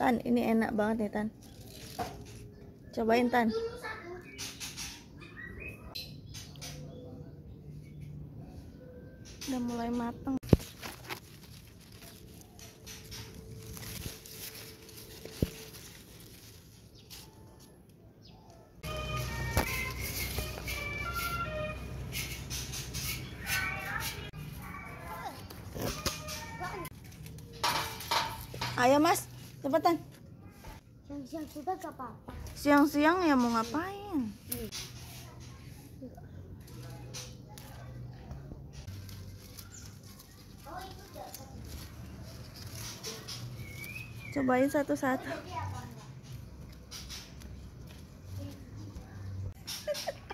Tan, ini enak banget nih Tan. Cobain Tan. Udah mulai mateng. Ayo Mas, cepetan. Siang-siang juga gak apa-apa. Siang-siang ya mau ngapain? Cobain satu-satu.